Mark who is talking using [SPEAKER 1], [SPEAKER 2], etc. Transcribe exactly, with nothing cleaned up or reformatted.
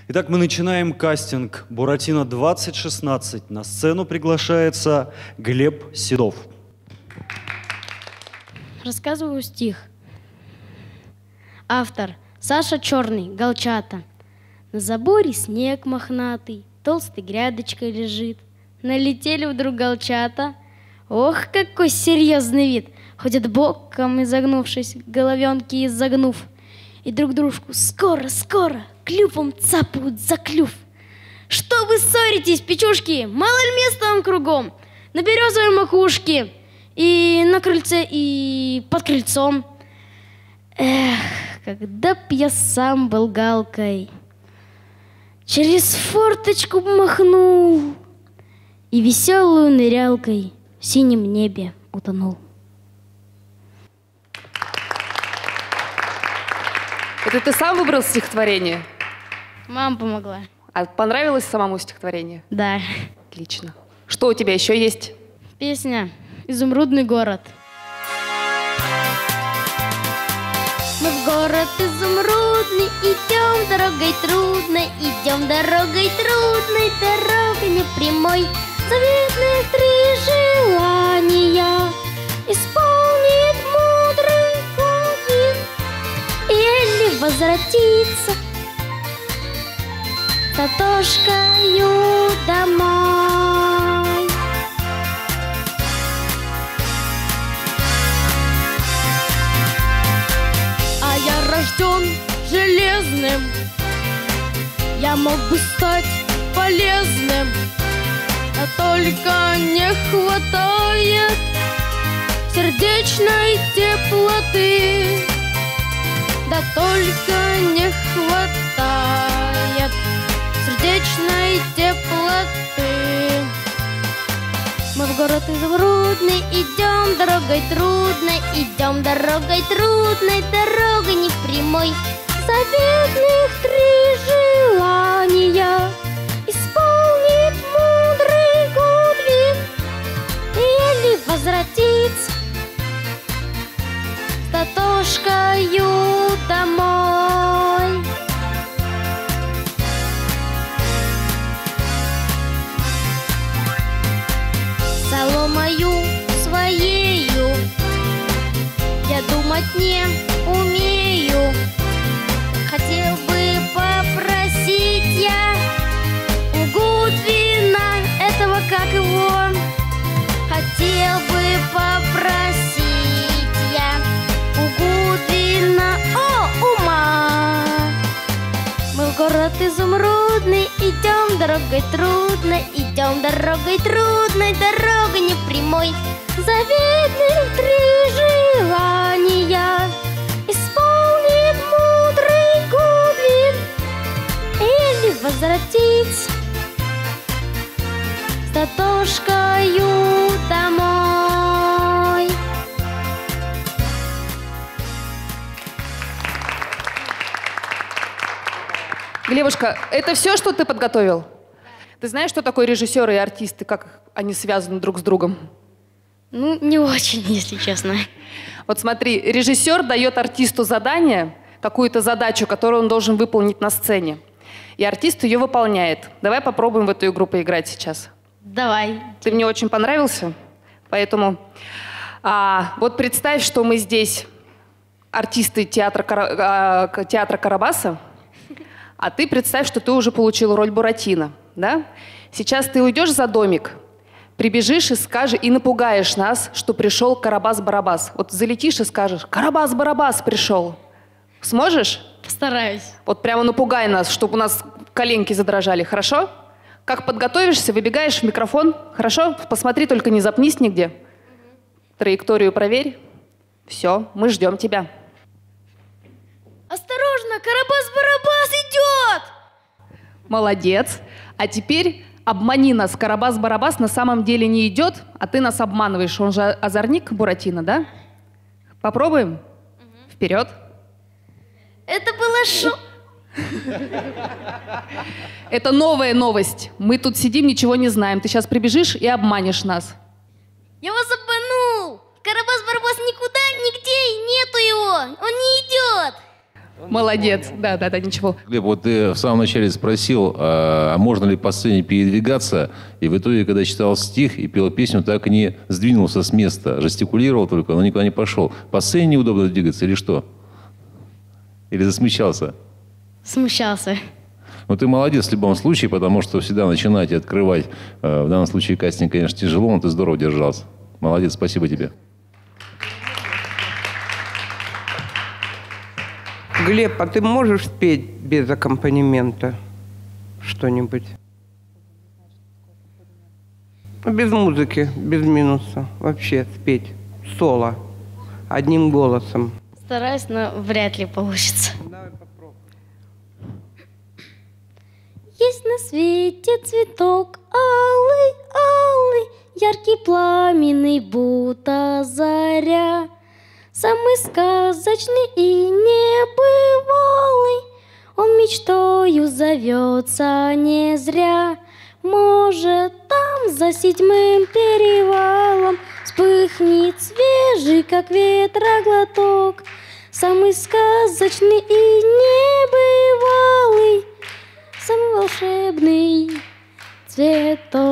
[SPEAKER 1] Итак, мы начинаем кастинг «Буратино двадцать шестнадцать». На сцену приглашается Глеб Седов.
[SPEAKER 2] Рассказываю стих. Автор Саша Черный, Голчата. На заборе снег мохнатый, толстой грядочкой лежит. Налетели вдруг голчата. Ох, какой серьезный вид! Ходят боком, изогнувшись, головенки изогнув. И друг дружку скоро, скоро клювом цапают за клюв. Что вы ссоритесь, печушки? Мало ли места вам кругом? На березовой макушке, и на крыльце, и под крыльцом. Эх, когда б я сам был галкой, через форточку б махнул и веселую нырялкой в синем небе утонул.
[SPEAKER 3] Это ты сам выбрал стихотворение?
[SPEAKER 2] Мама помогла.
[SPEAKER 3] А понравилось самому стихотворение?
[SPEAKER 2] Да.
[SPEAKER 3] Отлично. Что у тебя еще есть?
[SPEAKER 2] Песня «Изумрудный город». Мы в город изумрудный идем дорогой трудной, идем дорогой трудной, дорогой непрямой. Заветных три желания исполнит мудрый Годвин, еле возвратится Татошкою домой. А я рожден железным, я мог бы стать полезным, а только не хватает сердечной теплоты. Да только не хватает сердечной теплоты. Мы в город изумрудный идем дорогой трудной, идем дорогой трудной, дорогой непрямой. Заветных три желания исполнит мудрый Годвин, еле возвратится с Татошкою домой. Соломою своею я думать не умею. Хотел бы попросить я у Годвина этого, как его, хотел бы попросить я у Годвина, о, ума. Мы в город изумрудный идем дорогой трудной, идем дорогой трудной, дорогой непрямой. Заветных три желания исполнит мудрый Годвин, или возвратится с Татошкою домой.
[SPEAKER 3] Глебушка, это все, что ты подготовил? Ты знаешь, что такое режиссеры и артисты, как они связаны друг с другом?
[SPEAKER 2] Ну, не очень, если честно.
[SPEAKER 3] Вот смотри, режиссер дает артисту задание, какую-то задачу, которую он должен выполнить на сцене. И артист ее выполняет. Давай попробуем в эту игру поиграть сейчас.
[SPEAKER 2] Давай.
[SPEAKER 3] Ты мне очень понравился, поэтому а, вот представь, что мы здесь артисты театра, а, театра Карабаса, а ты представь, что ты уже получил роль Буратино, да? Сейчас ты уйдешь за домик, прибежишь и скажешь, и напугаешь нас, что пришел Карабас-Барабас. Вот залетишь и скажешь: Карабас-Барабас пришел. Сможешь?
[SPEAKER 2] Постараюсь.
[SPEAKER 3] Вот прямо напугай нас, чтобы у нас коленки задрожали, хорошо? Как подготовишься, выбегаешь в микрофон, хорошо? Посмотри, только не запнись нигде. Угу. Траекторию проверь. Все, мы ждем тебя.
[SPEAKER 2] Осторожно, Карабас-Барабас идет!
[SPEAKER 3] Молодец. А теперь обмани нас. Карабас-Барабас на самом деле не идет, а ты нас обманываешь. Он же озорник Буратино, да? Попробуем? Угу. Вперед.
[SPEAKER 2] Это было шо...
[SPEAKER 3] Это новая новость. Мы тут сидим, ничего не знаем. Ты сейчас прибежишь и обманешь нас.
[SPEAKER 2] Я вас обманул! Карабас-Барабас никуда, нигде, нету его! Он не идет!
[SPEAKER 3] Молодец. Да, да, да, ничего.
[SPEAKER 4] Глеб, вот ты в самом начале спросил, а можно ли по сцене передвигаться, и в итоге, когда читал стих и пел песню, так и не сдвинулся с места, жестикулировал только, но никуда не пошел. По сцене неудобно двигаться или что? Или засмущался?
[SPEAKER 2] Смущался.
[SPEAKER 4] Ну, ты молодец в любом случае, потому что всегда начинать и открывать, э, в данном случае кастинг, конечно, тяжело, но ты здорово держался. Молодец, спасибо тебе.
[SPEAKER 5] Глеб, а ты можешь спеть без аккомпанемента что-нибудь? Без музыки, без минуса. Вообще спеть соло, одним голосом.
[SPEAKER 2] Стараюсь, но вряд ли получится.
[SPEAKER 5] Давай попробуй.
[SPEAKER 2] Есть на свете цветок алый, алый, яркий пламенный, будто заря. Самый сказочный и небывалый, он мечтою зовется не зря. Может, там за седьмым перевалом вспыхнет свежий, как ветра, глоток. Самый сказочный и небывалый, самый волшебный цветок.